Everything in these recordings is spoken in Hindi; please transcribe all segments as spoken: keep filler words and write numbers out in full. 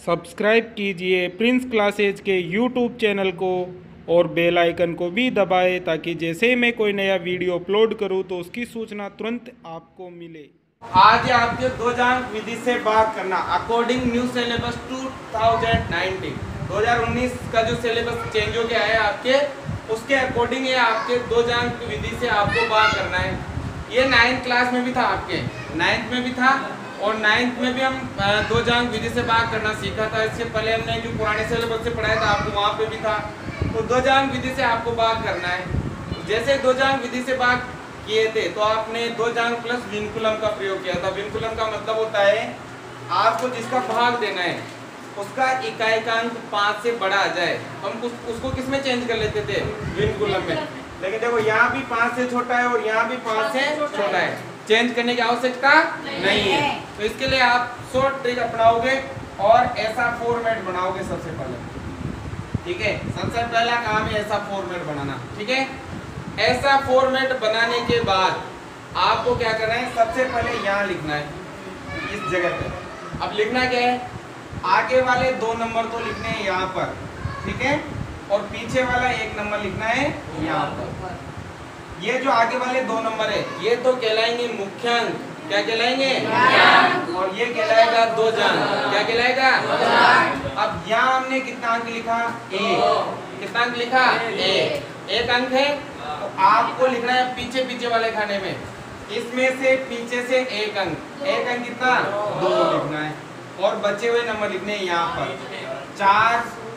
सब्सक्राइब कीजिए प्रिंस क्लासेज के यूट्यूब चैनल को और बेल आइकन को भी दबाएं ताकि जैसे ही मैं कोई नया वीडियो अपलोड करूं तो उसकी सूचना तुरंत आपको मिले। आज आपके दो जांक विधि से बात करना according new syllabus two thousand nineteen दो हज़ार उन्नीस का जो सिलेबस चेंज हो गया है आपके उसके अकॉर्डिंग ये आपके दो जांक विधि से आपको बात करना है। ये नाइन्थ क्लास में भी था, आपके नाइन्थ में भी था और नाइन्थ में भी हम दो जांक विधि से बात करना सीखा था। इससे पहले हमने जो पुराने सिलेबस से पढ़ाया था आपको वहाँ पे भी था। तो दो जांक विधि से आपको बात करना है। जैसे दो जांक विधि से बात किए थे तो आपने दो जांक प्लस विनकुलम का प्रयोग किया था। विनकुलम का मतलब होता है आपको जिसका भाग देना है उसका इकाई का अंक पाँच से बड़ा आ जाए, हम उस, उसको किस में चेंज कर लेते थे, विनकुलम में। लेकिन देखो यहाँ भी पाँच से छोटा है और यहाँ भी पाँच से छोटा है, चेंज करने की आवश्यकता नहीं, नहीं है। तो इसके लिए आप शॉर्ट ट्रिक अपनाओगे और ऐसा फॉर्मेट बनाओगे सबसे पहले। ठीक है, सबसे पहला काम है ऐसा फॉर्मेट बनाना। ठीक है, ऐसा फॉर्मेट बनाने के बाद आपको क्या करना है, सबसे पहले यहाँ लिखना है इस जगह पे। अब लिखना क्या है, आगे वाले दो नंबर तो लिखने हैं यहाँ पर, ठीक है, और पीछे वाला एक नंबर लिखना है यहाँ पर। ये जो आगे वाले दो नंबर है ये तो कहलाएंगे मुख्यांक, क्या कहलाएंगे, और ये कहलाएगा दो जांक, क्या कहलाएगा। अब यहाँ हमने कितना अंक लिखा, एक, कितना अंक लिखा, एक, एक अंक है। तो आपको लिखना है पीछे पीछे वाले खाने में, इसमें से पीछे से एक अंक, एक अंक कितना, दो लिखना है और बचे हुए नंबर लिखने हैं यहाँ पर, चार,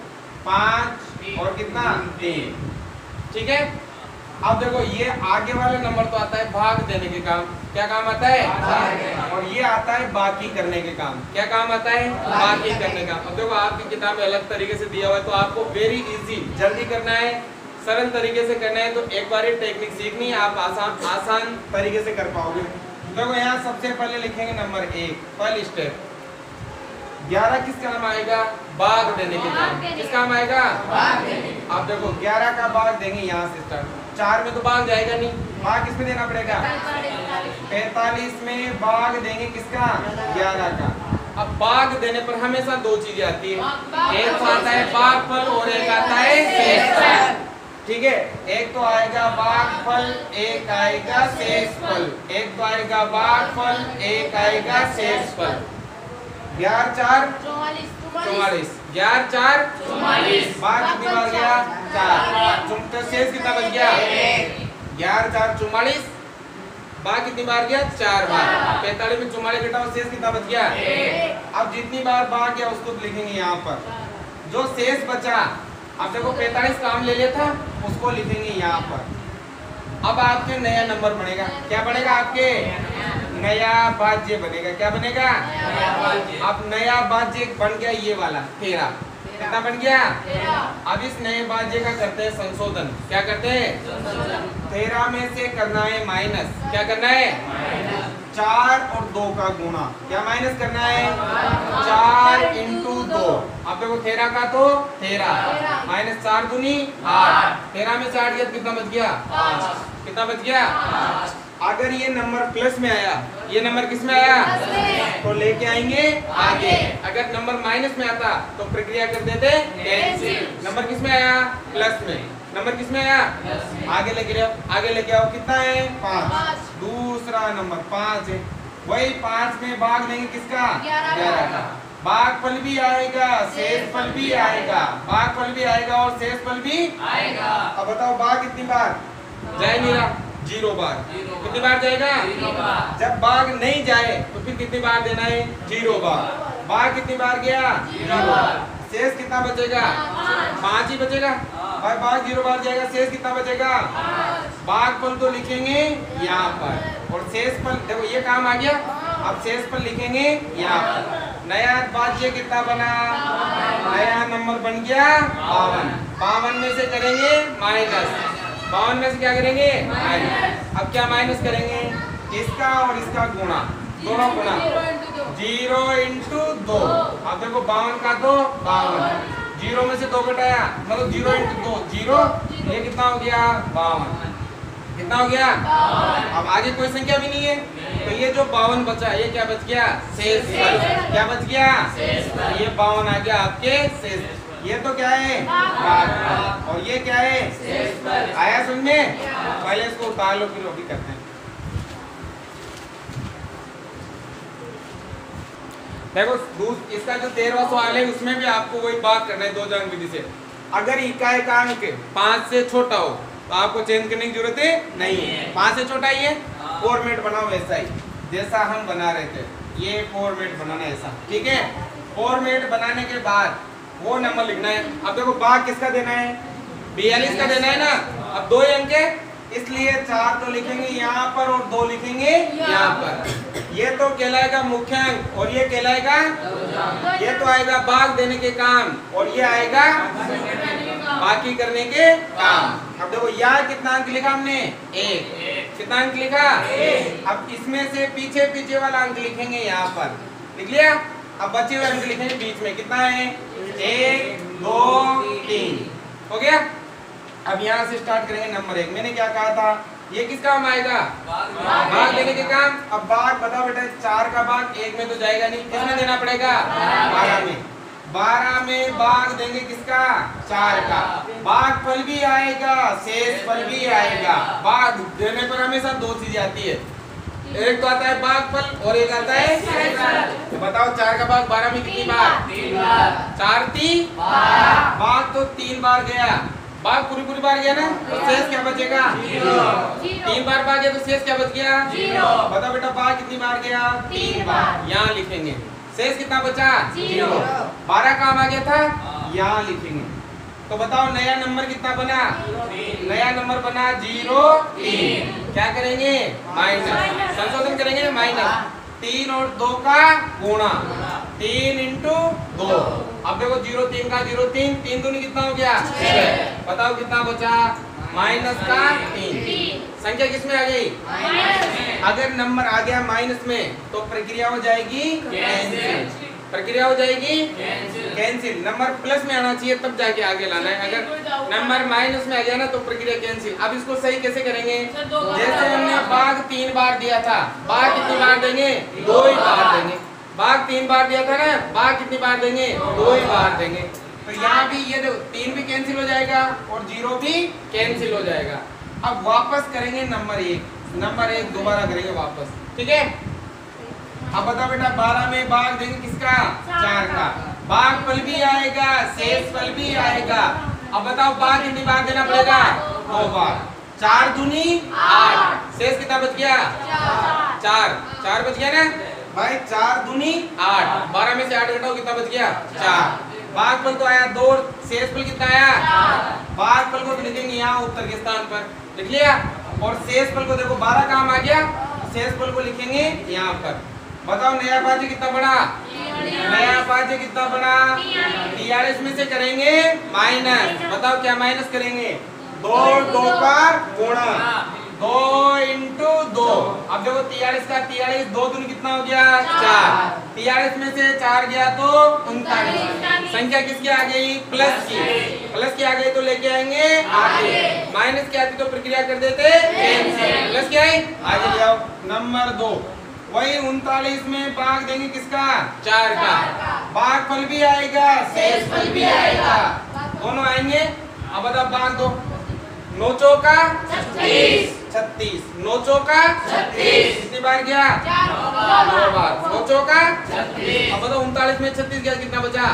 पाँच और कितना, तीन। ठीक है, अब देखो ये आगे वाला नंबर तो आता है भाग देने के काम, क्या काम आता है, और ये आता है बाकी करने के काम, क्या काम आता है, बाकी करने का। अब देखो आपकी किताब में अलग तरीके से दिया हुआ है तो आपको वेरी इजी, जल्दी करना है, सरल तरीके से करना है। तो एक बार ये टेक्निक सीखनी है, आप आसान आसान तरीके से कर पाओगे। देखो यहाँ सबसे पहले लिखेंगे नंबर एक, पहली स्टेप। ग्यारह किस काम आएगा, भाग देने के काम, किस काम आएगा, अब देखो ग्यारह का भाग देंगे यहाँ से स्टार्ट, चार में तो भाग जाएगा नहीं, भाग किस में देना पड़ेगा, पैतालीस में भाग देंगे किसका, ग्यारह का। अब भाग देने पर हमेशा दो चीजें आती है, एक तो आता है भागफल और एक आता है शेषफल। ठीक है, एक तो आएगा भागफल, एक आएगा शेषफल, एक तो आएगा भागफल, एक आएगा शेषफल। ग्यारह चार चौवालीस, ग्यारह चार चौवालीस, भाग कितनी बार गया, चार, तो शेष कितना बच गया, ग्यारह चार चौवालीस, भाग कितनी बार गया, चार बार, पैंतालीस में चौवालीस घटाओ, शेष कितना बच गया। अब जितनी बार भाग गया उसको लिखेंगे यहाँ पर, जो शेष बचा, अब देखो पैंतालीस काम ले लिया था उसको लिखेंगे यहाँ पर। अब आपके नया नंबर बनेगा, क्या बनेगा, आपके नया भाज्य बनेगा, क्या बनेगा, अब नया भाज्य बन गया ये वाला तेरह, कितना बन गया, अब इस नए भाज्य का करते हैं संशोधन, क्या करते हैं, तेरह में से करना है माइनस, क्या करना है, चार और दो का गुणा, क्या माइनस करना है, चार इंटू दो। अब देखो तेरह का तो तेरह माइनस चार दूनी आठ, तेरह में से आठ गया कितना बच गया, कितना बच गया। अगर ये नंबर प्लस में आया, ये नंबर किस में आया, तो लेके आएंगे आगे। अगर नंबर माइनस में आता तो प्रक्रिया कर देते कैंसिल। नंबर किस में आया, प्लस में, नंबर किस में आया, आगे लेके आओ, आगे लेके आओ, कितना है, पाँच, दूसरा नंबर पाँच है, वही पाँच में भाग देंगे किसका, ग्यारह का। भागफल भी आएगा, शेषफल भी आएगा, भागफल भी आएगा और शेषफल भी आएगा। अब बताओ भाग कितनी बार जाए, नहीं रहा, जीरो बार, कितनी बार जाएगा, जब भाग नहीं जाए तो फिर कितनी बार देना है, जीरो बार। भाग कितनी बार गया, जीरो बार, शेष कितना बचेगा, पाँच ही बचेगा, भाई भाग जीरो बार जाएगा, शेष कितना बचेगा, भागफल तो लिखेंगे यहाँ पर और शेषफल, देखो ये काम आ गया। अब शेषफल लिखेंगे यहाँ पर, नया भाज्य कितना बना, नया नंबर बन गया बावन, बावन में से करेंगे माइनस, बावन में से क्या करेंगे, माइनस। अब क्या माइनस करेंगे, इसका और इसका गुणा, दोनों गुणा, जीरो इंटू दो। अब देखो बावन का तो बावन, जीरो में से दो घटाया मतलब जीरो इंटू दो, जीरो, ये कितना हो गया, बावन। कितना हो गया? अब आगे कोई संख्या भी नहीं है, तो ये जो बावन बचा ये क्या बच गया? शेष फल। क्या बच गया? ये बावन आ गया आपके शेष। ये तो क्या है? भाग। और ये क्या है? आया समझ में? पहले इसको उतार लो फिर वो भी करते हैं। देखो दूस इसका जो तेरहवां सवाल है उसमें भी आपको वही बात करना है दो जांग विधि से। अगर इकाई का अंक पांच से छोटा हो तो आपको चेंज करने की जरूरत है नहीं है। पांच से छोटा ही है, फॉर्मेट बनाओ वैसा ही जैसा हम बना रहे थे। ये फॉर्मेट बनाना ऐसा, ठीक है। फॉर्मेट बनाने के बाद वो नंबर लिखना है। अब देखो भाग किसका देना है? बयालीस का देना है ना। अब दो अंक है इसलिए चार तो लिखेंगे यहाँ पर और दो लिखेंगे यहाँ पर। ये तो कहलाएगा मुख्य अंक और ये कहलाएगा, ये तो आएगा भाग देने के काम और ये आएगा बाकी करने के काम। अब देखो यहाँ कितना अंक लिखा हमने? एक। कितना अंक लिखा? एक। अब इसमें से पीछे पीछे वाला अंक लिखेंगे यहाँ पर, लिख लिया। अब बचे हुए अंक लिखेंगे बीच में। कितना है? एक, दो, तीन। हो गया। अब यहाँ से स्टार्ट करेंगे नंबर एक। मैंने क्या कहा था? ये किस काम आएगा? भाग देने के काम। अब भाग बताओ बेटा, चार का भाग एक में तो जाएगा नहीं, किसमें देना पड़ेगा? बारह में। बारह में भाग देंगे किसका? चार का। भाग फल भी आएगा, शेष फल भी आएगा। भाग देने पर हमेशा दो चीजें आती है, एक तो आता है भाग फल और एक आता है शेष फल। तो बताओ चार का भाग बारह में कितनी बार? तीन बार। चार तीन भाग तो तीन बार गया, भाग पूरी पूरी बार गया ना, तो शेष क्या बचेगा? तीन बार भाग गया तो शेष क्या बच गया? बताओ बेटा भाग कितनी बार गया? तीन बार। यहाँ लिखेंगे। शेष कितना बचा? जीरो। बारह काम आ गया था, यहाँ लिखेंगे। तो बताओ नया नंबर कितना बना? नया नंबर बना जीरो तीन। क्या करेंगे? माइनस। संशोधन करेंगे माइनस। तीन और दो का गुणा, तीन इंटू दो। अब देखो जीरो तीन का जीरो तीन, तीन दूनी कितना हो गया? छह। बताओ कितना बचा? माइनस का तीन। संख्या किस में आ गई? अगर नंबर आ गया माइनस में तो प्रक्रिया हो जाएगी कैंसिल। प्रक्रिया हो जाएगी कैंसिल। नंबर प्लस में आना चाहिए तब जाके आगे लाना है। अगर नंबर माइनस में आ गया ना तो प्रक्रिया कैंसिल। अब इसको सही कैसे करेंगे? जैसे हमने भाग तीन बार दिया था, भाग कितनी बार देंगे? दो ही बार देंगे। भाग तीन बार दिया था ना, भाग कितनी बार देंगे? दो ही बार देंगे। तो यहाँ भी ये देखो तीन भी कैंसिल हो जाएगा और जीरो भी कैंसिल हो जाएगा। अब वापस करेंगे नंबर एक। नंबर एक दोबारा करेंगे वापस, ठीक है। अब बताओ बेटा बारह में भाग देंगे किसका? चार का। भाग फल भी आएगा, शेष फल भी आएगा। अब बताओ भाग कितनी बार देना पड़ेगा? दो बार। चार दूनी आठ। शेष कितना बच गया? चार। चार बच गया ना भाई? चार दूनी आठ। बारह में से आठ घटाओ कितना बच गया? चार। भाग फल तो आया दो, शेष फल कितना आया? भाग फल को तो लिखेंगे यहाँ उत्तर के स्थान पर, लिख लिया। और शेष फल को देखो बारह काम आ गया, शेष फल को लिखेंगे यहाँ पर। बताओ नया भाज्य कितना बना? नया भाज्य कितना बना? तियालीस में से करेंगे माइनस। बताओ क्या माइनस करेंगे? दो दो का गुणा, दो इंटू दो। अब देखो तियालीस का तियालीस, दो दूनी कितना हो गया? चार। तियालीस में से चार गया तो उनतालीस। संख्या किसकी आ गई? प्लस की। प्लस की आ गई तो लेके आएंगे आगे। माइनस की आती तो प्रक्रिया कर देते कैंसिल। प्लस की आई आगे ले आओ। नंबर दो वही उनतालीस में भाग देंगे किसका? चार का। भाग फल भी आएगा, शेष फल भी आएगा, दोनों आएंगे। अब बताओ भाग दो। नौ चौका छत्तीस। छत्तीस। नौ चौका छत्तीस। कितनी बार गया? दो बार। नौ चौका छत्तीस। अब बताओ उनतालीस में छत्तीस गया कितना बचा?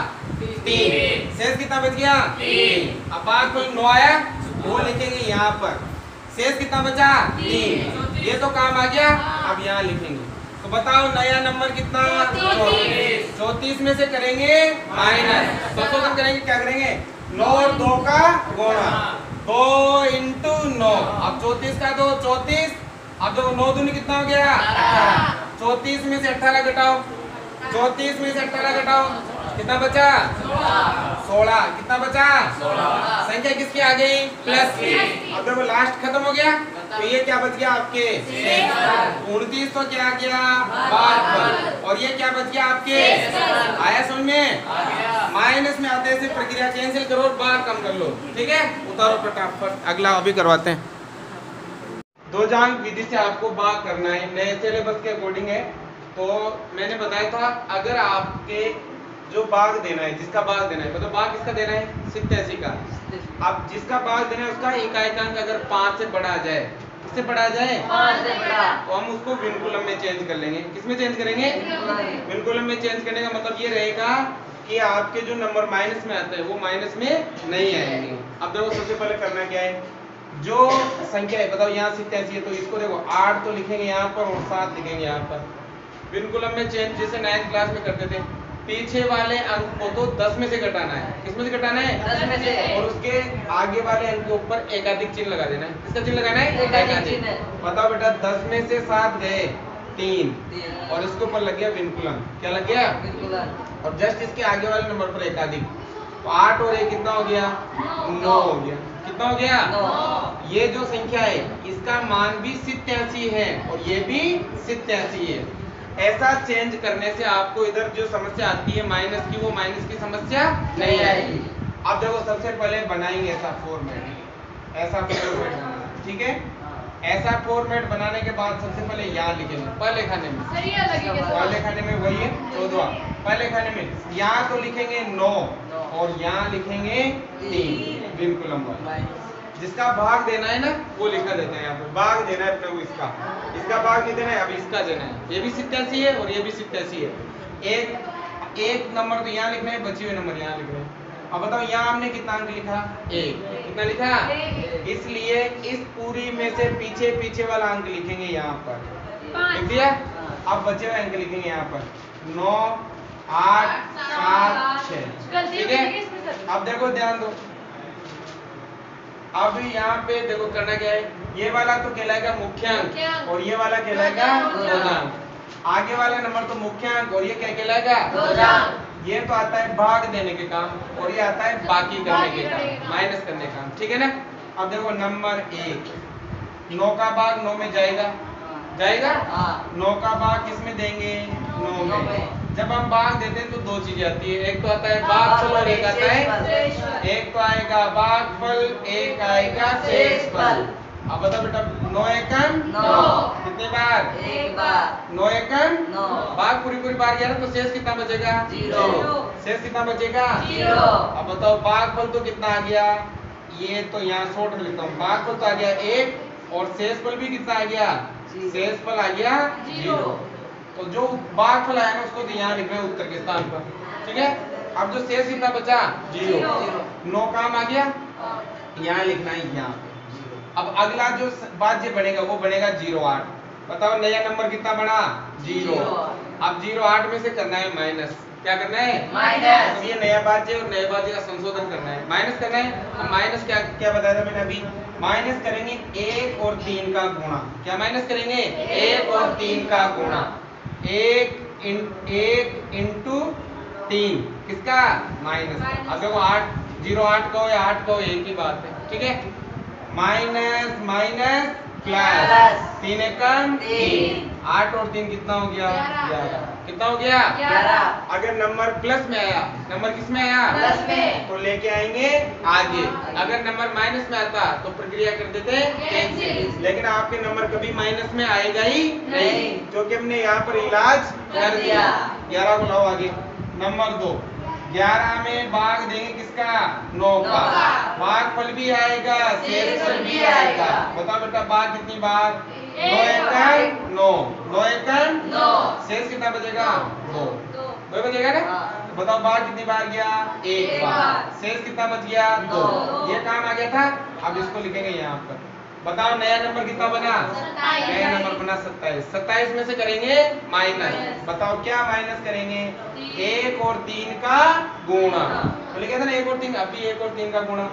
तीन। शेष कितना बच गया? तीन। अब भाग फल नौ आया, वो लिखेंगे यहाँ पर। शेष कितना बचा? तीन। ये तो काम आ गया। अब यहाँ लिखेंगे। तो बताओ नया नंबर कितना? चौतीस। चौतीस में से करेंगे माइनस। संशोधन करेंगे, क्या करेंगे? नौ और दो का गुणा, दो इंटू नौ। अब चौतीस का दो चौतीस। अब देखो नौ दूनी कितना हो गया? अठारह। चौतीस में से अठारह घटाओ, चौतीस में से अठारह घटाओ कितना बचा? सोलह। कितना बचा? संख्या किसकी आ गई? प्लस की। अब देखो लास्ट खत्म हो गया तो ये क्या बच गया आपके? उनतीस तो क्या गया? भाग। और ये क्या बच गया आपके? आया समझ में? माइनस में आते से प्रक्रिया कैंसिल करो और बार कम कर लो, ठीक है। उतारो फटाफट, अगला अभी करवाते हैं। दो जांक विधि से आपको भाग करना है, नए सिलेबस के अकॉर्डिंग है। तो मैंने बताया था अगर आपके जो भाग देना है, जिसका भाग देना है, मतलब भाग किसका देना है, सत्तासी का। अब जिसका भाग देना है उसका इकाइकांक अगर पाँच से बढ़ा जाए, किससे बढ़ा जाए, पाँच से बढ़ा, तो हम उसको विनकुलम में चेंज कर लेंगे। किसमें चेंज करेंगे, विनकुलम में चेंज करने का मतलब ये रहेगा कि आपके जो नंबर माइनस में आते हैं वो माइनस में नहीं आएंगे। अब देखो सबसे पहले करना क्या है, जो संख्या है बताओ यहाँ सत्तासी है तो इसको देखो आठ तो लिखेंगे यहाँ पर और सात लिखेंगे यहाँ पर। विनकुलम में चेंज जैसे नाइन्थ क्लास में करते थे, पीछे वाले अंक को तो दस में से घटाना है। किसमें से घटाना है, दस में से, और उसके आगे वाले अंक के ऊपर एकाधिक चिन्ह लगा देना है। किसका चिन्ह लगाना है, एकाधिक चिन्ह। बताओ बेटा दस में से सात गए तीन, तीन, और इसके ऊपर लग गया विनकुलम। क्या लग गया, विनकुलम, और जस्ट इसके आगे वाले नंबर पर एकाधिक, तो आठ और एक कितना हो गया, नौ हो गया। कितना हो गया, नौ। ये जो संख्या है इसका मान भी सत्तासी है और ये भी सत्तासी है। ऐसा चेंज करने से आपको इधर जो समस्या आती है माइनस की, वो माइनस की समस्या नहीं आएगी। अब देखो सबसे पहले बनाएंगे ऐसा फॉर्मेट, ऐसा फॉर्मेट बनाना, ठीक है। ऐसा फॉर्मेट बनाने के बाद सबसे पहले यहाँ लिखेंगे पहले खाने में, पहले खाने में वही है चौदवा, पहले खाने में यहाँ तो लिखेंगे नौ और यहाँ लिखेंगे तीन विनकुलम वाला। जिसका भाग देना है ना वो लिखा देते हैं यहाँ पे, भाग देना है अपने को इसका, इसका भाग नहीं देना है, अब इसका देना है। ये भी सत्तासी है और ये भी सत्तासी है। एक एक नंबर तो यहाँ लिखना है, बचे हुए नंबर यहाँ लिख रहे हैं। अब बताओ यहाँ हमने कितना अंक लिखा, एक। कितना लिखा, इसलिए इस पूरी में से पीछे पीछे वाला अंक लिखेंगे यहाँ पर, लिख दिया। अब बचे हुए अंक लिखेंगे यहाँ पर नौ, आठ, सात, छह, ठीक है। अब देखो ध्यान दो, अब यहाँ पे देखो करना क्या है, ये वाला तो कहलाएगा मुख्यांक और ये वाला कहलाएगा पूर्णांक। आगे वाला नंबर तो मुख्यांक और ये क्या कहलाएगा, ये तो आता है भाग देने के काम और ये आता है बाकी करने के काम, माइनस करने का काम, ठीक है ना। अब देखो नंबर एक, नौ का भाग नौ में जाएगा, जाएगा, नौ का भाग किसमें देंगे, नौ में। जब हम भाग देते हैं तो दो चीजें आती है, एक तो आता है भागफल और एक आता है, एक तो आएगा भागफल, एक आएगा शेषफल। अब बताओ बेटा नौ एकम नौ, कितने बार, एक बार, नौ एकम नौ, भाग पूरी पूरी बार गया ना तो शेष कितना बचेगा, जीरो, शेष कितना बचेगा, जीरो। अब बताओ भागफल तो कितना आ गया, ये तो यहाँ शॉर्ट में लिखता हूँ, भागफल तो आ गया एक और शेषफल भी कितना आ गया, शेषफल आ गया जीरो। तो जो भागफल आया ना उसको तो यहाँ लिख रहे हैं उत्तर के स्थान पर, ठीक है। अब जो शेष कितना बचा, जीरो। नौ काम आ गया, यहाँ लिखना है यहाँ पे। अब अगला जो बात जो बनेगा वो बनेगा जीरो आठ। बताओ नया नंबर कितना बना, जीरो। अब जीरो आठ में से करना है माइनस, क्या करना है, माइनस। तो ये नया बाज्य और नए बाज्य का संशोधन करना है, माइनस करना है। अब माइनस क्या क्या बताया था मैंने अभी, माइनस करेंगे एक और तीन का गुणा। क्या माइनस करेंगे, एक और तीन का गुणा, एक इन एक इंटू तीन किसका, माइनस। अब देखो आठ, जीरो आठ का हो या आठ का हो एक ही बात है, ठीक है। माइनस माइनस प्लस, तीन एकम तीन, आठ और तीन कितना हो गया, ग्यारह। कितना हो गया, ग्यारह। अगर नंबर प्लस में आया, नंबर किस में आया, प्लस में, तो लेके आएंगे आगे। अगर नंबर माइनस में आता तो प्रक्रिया कर देते कैंसिल। लेकिन आपके नंबर कभी माइनस में आएगा ही नहीं, क्योंकि हमने यहाँ पर इलाज कर दिया। ग्यारह को लाओ आगे। नंबर दो, ग्यारह में भाग देंगे किसका, नौ का, भागफल भी आएगा, शेषफल भी आएगा। बताओ बेटा भाग कितनी बार, नौ एकम नौ, नौ एकम नौ, शेष कितना बचेगा, दो, दो बचेगा ना। बताओ भाग कितनी बार गया, एक बार, शेष कितना बच गया, दो। ये काम आ गया था। अब इसको लिखेंगे यहाँ पर। बताओ नया नंबर कितना बना, नया नंबर बना सत्ताईस। सत्ताईस में से करेंगे माइनस। बताओ क्या माइनस करेंगे, एक और तीन का गुणा। तो लिखा था ना एक और तीन, अभी एक और तीन का गुणा,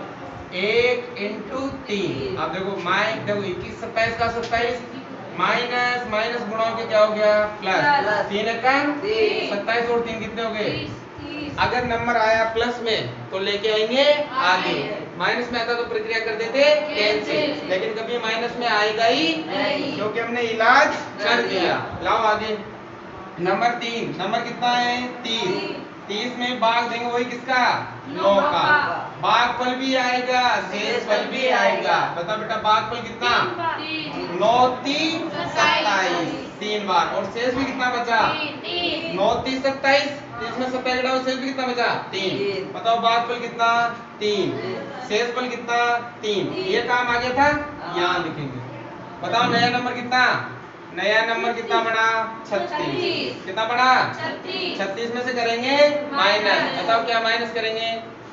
एक इंटू तीन। अब देखो माइ देखो इक्कीस सत्ताईस का सत्ताईस, माइनस माइनस गुणा होके क्या हो गया, प्लस। तीन एकम सत्ताईस और तीन कितने हो गए। अगर नंबर आया प्लस में तो लेके आएंगे आगे, माइनस में आता तो प्रक्रिया कर देते कैंसिल। लेकिन कभी माइनस में आएगा ही नहीं, क्योंकि हमने इलाज कर दिया। लाओ आगे। नंबर तीन, नंबर कितना है, तीन। तीस में भाग देंगे वही किसका, नौ का। भागफल भी आएगा, शेषफल भी आएगा। बता बेटा भागफल कितना, नौ तीन सत्ताईस, तीन बार। और शेष भी कितना बचा, नौ तीन सत्ताईस, तीस में सत्ताईस घटाओ शेष भी कितना बचा, तीन। बताओ भागफल कितना, तीन। शेषफल कितना, तीन। ये काम आ गया था, यहाँ लिखेंगे। बताओ नया नंबर कितना, नया नंबर कितना बना, छत्तीस। कितना बना, छत्तीस में से करेंगे माइनस। बताओ क्या माइनस करेंगे,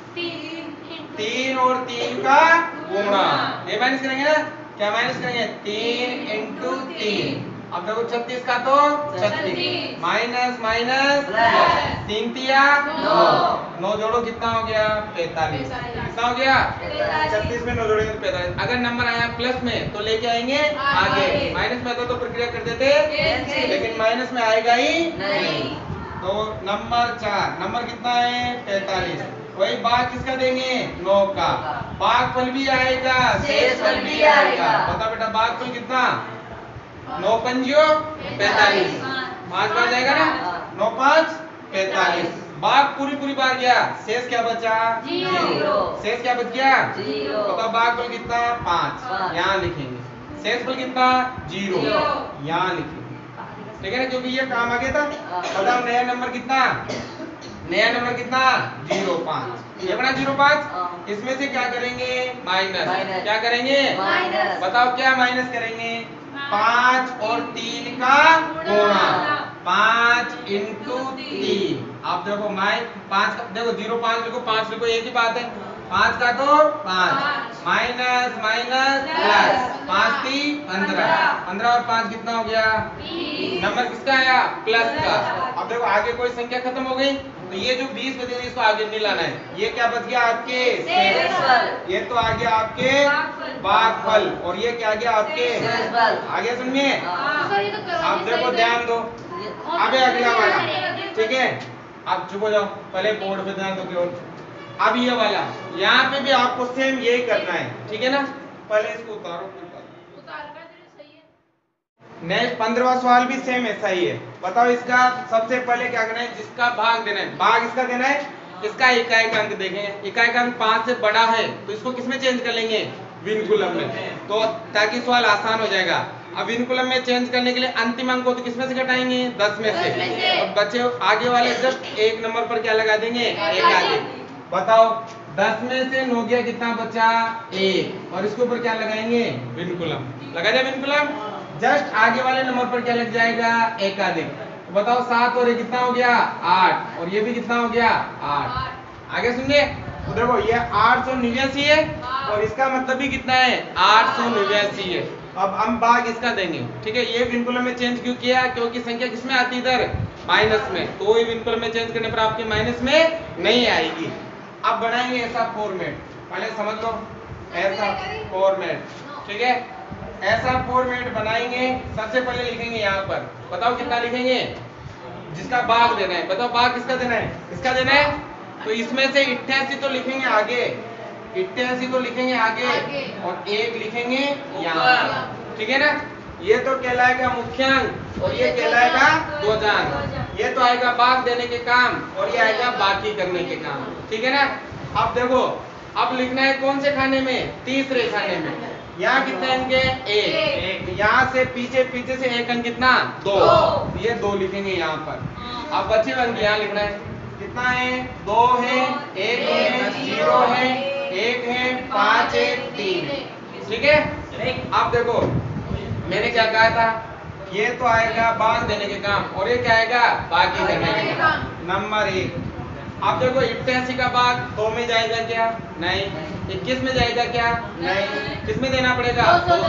तीन और तीन का गुणा। ये माइनस करेंगे ना, क्या माइनस करेंगे, तीन इंटू तीन। अब देखो छत्तीस का तो छत्तीस, माइनस माइनस प्लस, तीन तिया नौ, नौ जोड़ो कितना हो गया, पैतालीस। कितना हो गया, छत्तीस में नौ जोड़ेंगे तो पैतालीस। अगर नंबर आया प्लस में तो लेके आएंगे आगे, माइनस में तो, तो प्रक्रिया कर देते, लेकिन माइनस में आएगा ही नहीं। तो नंबर चार, नंबर कितना है, पैतालीस। वही भाग किसका देंगे, नौ का। भागफल भी आएगा, शेषफल भी आएगा। बता बेटा भागफल कितना, नौ पंजियो पैतालीस, पांच बार जाएगा ना, नौ पांच पैतालीस। भाग पूरी पूरी बार गया, शेष क्या बचा, जीरो। शेष क्या बच गया, जीरो। बताओ भागफल कितना, पांच, यहाँ लिखेंगे। शेषफल कितना, जीरो, यहाँ लिखेंगे। ठीक है ना, क्योंकि ये काम आ गया था। बताओ नया नंबर कितना, नया नंबर कितना, जीरो पाँच। ये बना जीरो पाँच, इसमें से क्या करेंगे, माइनस। क्या करेंगे, माइनस। बताओ क्या माइनस करेंगे, पाँच और तीन का गुणा। पाँच इंटू तीन। आप देखो माइ पाँच का देखो, जीरो पाँच लिखो, पाँच लिखो, एक ही बात है। पाँच का तो पाँच, माइनस माइनस प्लस, पाँच तीन पंद्रह, पंद्रह और पाँच कितना हो गया, नंबर किसका आया, प्लस का। अब देखो आगे कोई संख्या खत्म हो गई, तो ये जो बीस बचे थे इसको आगे नहीं लाना है। ये क्या बच गया आपके, शेषफल। ये तो आ गया आपके भागफल, और ये क्या आ गया आपके शेषफल। आगे सुनिए, आप देखो ध्यान दो, अबे अगला वाला, ठीक है। आप चुप हो जाओ, पहले बोर्ड पे ध्यान दो केवल। अब ये वाला, यहाँ पे भी आपको सेम यही करना है, ठीक है ना। पहले इसको उतारो, नेक्स्ट पंद्रहवा सवाल भी सेम ऐसा ही है। बताओ इसका सबसे पहले क्या करना है, जिसका भाग देना है, भाग इसका देना है, इसका इकाई का अंक देखेंगे। इकाई का अंक पांच से बड़ा है तो इसको किसमें चेंज कर लेंगे, विनकुलम में, तो ताकि सवाल आसान हो जाएगा। अब विनकुलम में चेंज करने के लिए अंतिम अंक को तो किसमें से घटाएंगे, दस में से, और बच्चे आगे वाले जस्ट एक नंबर पर क्या लगा देंगे, एक आगे। बताओ दस में से नौ गया कितना बचा, एक, और इसके ऊपर क्या लगाएंगे, विनकुलम। लगा जाए विनकुलम, जस्ट आगे वाले नंबर पर क्या लग जाएगा, एकाधिक। तो बताओ सात और एक कितना हो गया, आठ, और ये भी कितना हो गया, आठ। आगे सुनिए, तो देखो ये आठ सौ निन्यासी है, और इसका मतलब भी कितना है, आठ सौ निन्यासी है। अब हम भाग इसका देंगे, ठीक है। ये विनकुलम में चेंज क्यों किया, क्योंकि संख्या किसमें आती इधर, माइनस में, तो ये विनकुलम में चेंज करने पर आपके माइनस में नहीं आएगी। अब बनाएंगे ऐसा फॉर्मेट, पहले समझ लो, ऐसा फॉर्मेट, ठीक है। ऐसा फॉर्मेट बनाएंगे, सबसे पहले लिखेंगे यहाँ पर, बताओ कितना लिखेंगे, जिसका भाग देना है। बताओ भाग किसका देना है, किसका देना है, तो इसमें से अट्ठासी तो लिखेंगे आगे, अट्ठासी तो लिखेंगे आगे, और एक लिखेंगे यहाँ, ठीक है ना। ये तो कहलाएगा मुख्यांक, और ये कहलाएगा द्वजांक। ये तो आएगा भाग देने के काम, और ये आएगा बाकी करने के काम, ठीक है ना। अब देखो, अब लिखना है कौन से खाने में, तीसरे खाने में। यहाँ कितने अंक है, एक, एक। यहाँ से पीछे पीछे से एक अंक कितना, दो, दो। ये दो लिखेंगे यहाँ पर। अब बचे अंक यहाँ लिखना है, कितना है, दो है, एक है, जीरो है, एक है, पाँच है, तीन है, ठीक है। अब देखो मैंने क्या कहा था, ये तो आएगा भाग देने के काम, और ये क्या आएगा, बाकी करने के काम, नंबर एक। अब देखो अट्ठासी का भाग दो में जाएगा क्या, नहीं। इक्कीस में जाएगा क्या, नहीं। किस में देना पड़ेगा,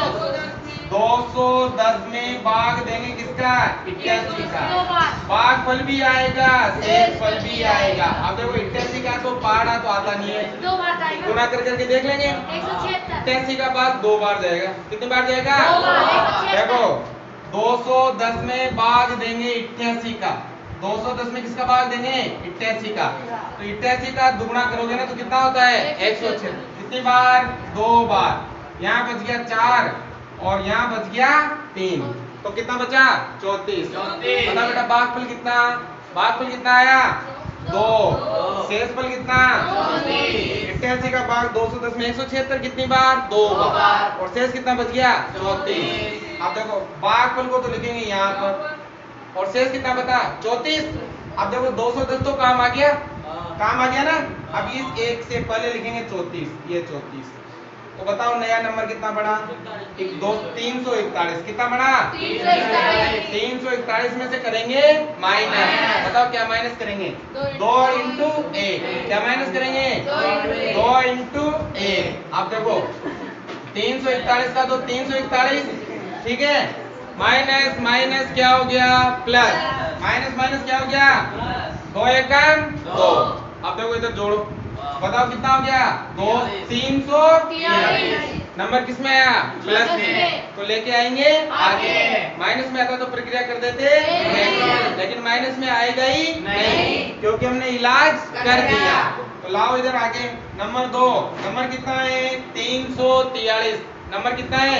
दो सौ दस में भाग देंगे किसका, अट्ठासी का। भागफल भी आएगा, शेषफल भी आएगा। अब देखो अट्ठासी का तो पहाड़ा तो आता नहीं है, गुना कर करके देख लेंगे। अट्ठासी का भाग दो बार जाएगा, कितनी बार जाएगा, देखो दो सौ दस में भाग देंगे अट्ठासी का, दो सौ दस में किसका भाग देंगे, अट्ठासी का। तो अट्ठासी का दुगुना करोगे ना तो कितना होता है, एक सौ छह। कितनी बार, दो बार। यहाँ बच गया चार, और यहाँ बच गया तीन, तो कितना बचा, चौतीस। बता बेटा भागफल कितना, भागफल कितना आया, दो। शेषफल कितना? इक्यासी का भाग दो सौ दस में एक सौ छिहत्तर कितनी बार? दो बार। और शेष कितना बच गया? चौतीस। अब देखो भागफल को तो लिखेंगे यहाँ पर और शेष कितना बता? चौतीस। अब देखो दो सौ दस तो काम आ गया, काम आ गया ना। अब इस एक से पहले लिखेंगे चौतीस, ये चौतीस। तो बताओ नया नंबर कितना बना? एक दो तीन सौ इकतालीस। कितना बना? तीन सौ इकतालीस में से करेंगे माइनस। बताओ क्या माइनस करेंगे? दो इंटू एक। क्या माइनस करेंगे? दो इंटू एक। अब देखो तीन सौ इकतालीस का तो तीन सौ इकतालीस, ठीक है। माइनस माइनस क्या हो गया? प्लस। माइनस माइनस क्या हो गया? दो एकम दो। अब देखो इधर जोड़ो, बताओ कितना हो गया? दो तीन सौ नंबर किस में आया? प्लस में। तो लेके आएंगे आगे। माइनस में आता तो प्रक्रिया कर देते, लेकिन माइनस में आएगा ही नहीं क्योंकि हमने इलाज कर दिया। तो लाओ इधर आगे नंबर दो। नंबर कितना है? तीन सौ तियालीस। नंबर कितना है?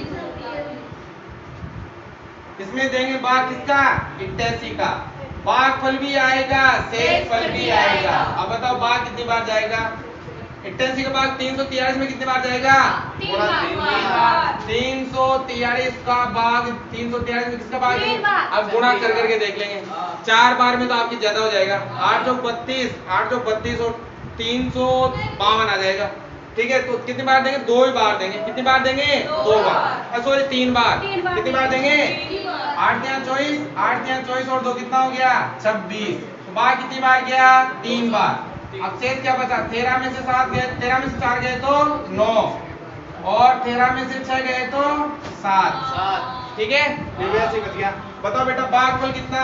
इसमें देंगे भाग किसका? इक्यासी का। भागफल भी आएगा, शेषफल भी आएगा। अब बताओ भाग कितनी बार जाएगा? इक्यासी का भाग तीन सौ तियालीस में कितनी बार जाएगा? तीन सौ तियालीस का भाग तीन सौ तियालीस में किसका भाग? अब गुणा कर करके देख लेंगे। चार बार में तो आपकी ज्यादा हो जाएगा। आठ सौ बत्तीस, आठ सौ बत्तीस और तीन सौ बावन आ जाएगा, ठीक है। तो कितनी बार देंगे? दो ही बार देंगे। कितनी बार देंगे? दो बार। सॉरी तीन बार। कितनी बार देंगे? आठ या चौबीस, आठ या चौबीस और दो कितना हो गया? छब्बीस। तो बार कितनी बार गया? तीन बार। अब शेष क्या बचा? तेरह में से सात गए, तेरह में से चार गए तो नौ और तेरह में से छह गए तो सात, ठीक है। निन्यासी बच गया। बताओ बेटा भागफल कितना?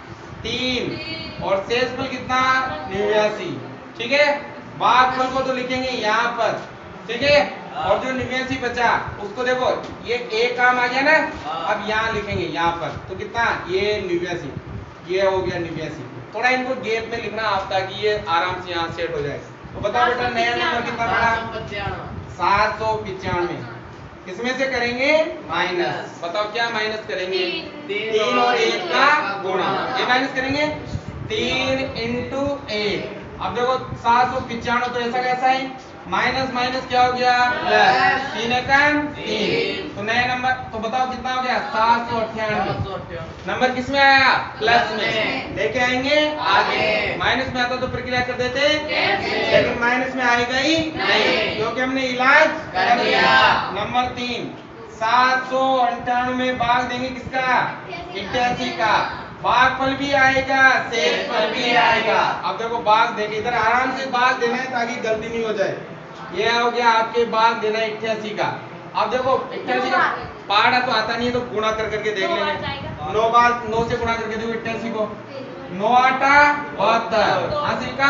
तीन और शेषफल कितना? निन्यासी, ठीक है। भागफल को तो लिखेंगे यहाँ पर, ठीक है। और जो निन्यासी बचा उसको देखो, ये एक काम आ गया ना। अब यहाँ लिखेंगे यहाँ पर तो कितना? ये निन्यासी, ये हो गया निन्यासी। थोड़ा इनको गैप में लिखना आप ताकि ये आराम से यहाँ सेट हो जाए। तो बताओ बेटा नया नंबर कितना बड़ा? सात सौ पिचानवे। किसमें से करेंगे? माइनस। बताओ क्या माइनस करेंगे? तीन और एक का गुणा। ये माइनस करेंगे तीन इंटू एक। अब देखो सात सौ पिचानवे तो ऐसा कैसा है? माइनस माइनस क्या हो गया? प्लस। तीन एकम तीन। तो नया नंबर तो बताओ कितना हो गया? सात सौ अट्ठानवे। नंबर किस में आया? प्लस में। लेके आएंगे आगे। माइनस में आता तो प्रक्रिया कर देते, लेकिन माइनस में आएगा ही नहीं क्योंकि हमने इलाज कर दिया। नंबर तीन, सात सौ अंठानवे भाग देंगे किसका? इक्यासी का। भागफल भी आएगा, शेषफल भी आएगा। अब देखो भाग देंगे, इधर आराम से भाग देना है ताकि गलती नहीं हो जाए। ये हो गया आपके भाग देना है इक्यासी का। अब देखो इक्यासी का पाड़ा तो आता नहीं है तो गुणा कर करके देख लेंगे। नौ बार नौ से गुणा करके देखो इक्यासी को। नौ आटा बहत्तर, अस्सी का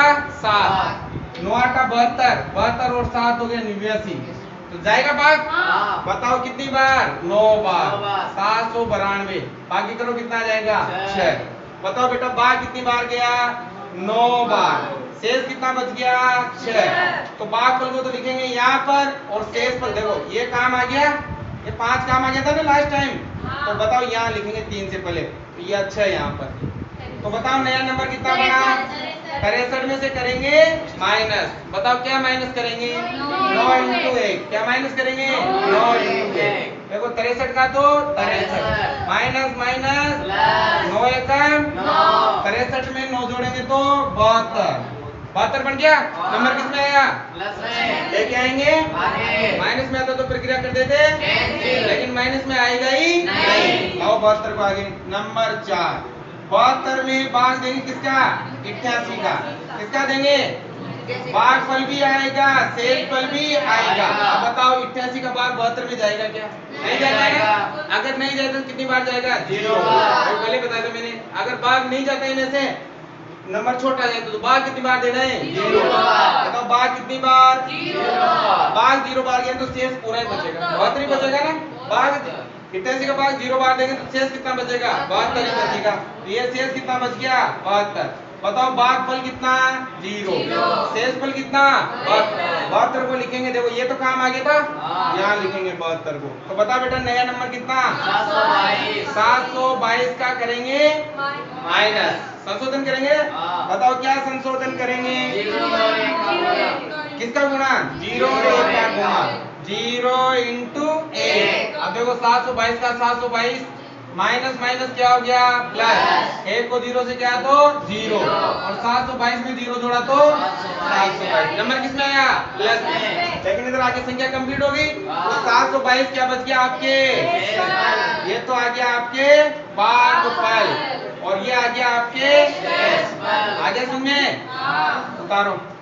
सात, नौ आटा बहत्तर, बहत्तर और सात हो गया निन्यासी। तो जाएगा भाग? बताओ कितनी बार? नौ बार। सात सौ बानवे। बाकी करो कितना आ जाएगा? छह। बताओ बेटा भाग कितनी बार गया? नौ बार। शेष कितना बच गया? छह। तो भागफल को तो लिखेंगे यहाँ पर और शेषफल देखो ये काम आ गया, ये पांच काम आ गया था ना लास्ट टाइम। तो बताओ यहाँ लिखेंगे तीन से पहले, तो ये अच्छा है यहाँ पर। तो बताओ नया नंबर कितना बना? तिरसठ में से करेंगे माइनस। बताओ क्या माइनस करेंगे? नौ इंटू एक। क्या माइनस करेंगे? नौ इंटू एक। देखो तिरसठ का तो तिरसठ माइनस माइनस नौ एकम तिरसठ में नौ जोड़ेंगे तो बहत्तर। बहत्तर बन गया। नंबर किस में आया? लेके आएंगे माइनस में आता तो प्रक्रिया कर देते, लेकिन माइनस में आएगा ही नहीं। लाओ बहत्तर को आगे। नंबर चार, बहत्तर में भाग देंगे किसका? इक्यासी का। किसका देंगे? भागफल भी आएगा, शेषफल भी आएगा। अब बताओ इक्यासी का भाग बहत्तर में जाएगा क्या? नहीं जाएगा। अगर नहीं जाए तो कितनी बार जाएगा? जीरो। पहले बताया था मैंने, अगर भाग नहीं जाता इनमें से नंबर छोटा है तो भाग कितनी बार देना है? जीरो बार। बताओ भाग कितनी बार? Zero bar. भाग जीरो बार गया तो शेष पूरा ही बचेगा, बहत्तर ही बचेगा ना। भाग इक्यासी का भाग जीरो बार देंगे तो शेष कितना बचेगा? बहत्तर ही बचेगा। तो ये शेष कितना बच गया? बहत्तर। बताओ भागफल कितना? जीरो। शेषफल कितना? बहत्तर। बहत्तर को लिखेंगे, देखो ये तो काम आगे था, हाँ। यहाँ लिखेंगे बहत्तर को। तो बता बेटा नया नंबर कितना? सात सौ बाईस। सात सौ बाईस का करेंगे माइनस, संशोधन करेंगे। हाँ। बताओ क्या संशोधन करेंगे? जीरो और एक का गुणा। किसका गुणा? जीरो और एक का गुणा, जीरो इंटू एक। अब देखो सात सौ बाईस का सात सौ बाईस माइनस माइनस क्या हो गया? प्लस। एक को जीरो से क्या तो जीरो, और सात सौ बाईस में जीरो जोड़ा तो सात सौ बाईस। नंबर किस में आया? प्लस में। लेकिन इधर आगे संख्या कंप्लीट हो गई, तो सात सौ बाईस क्या बच गया आपके? ये तो आ गया आपके भागफल, और ये आ गया आपके, आ गया समझ में? उतारो।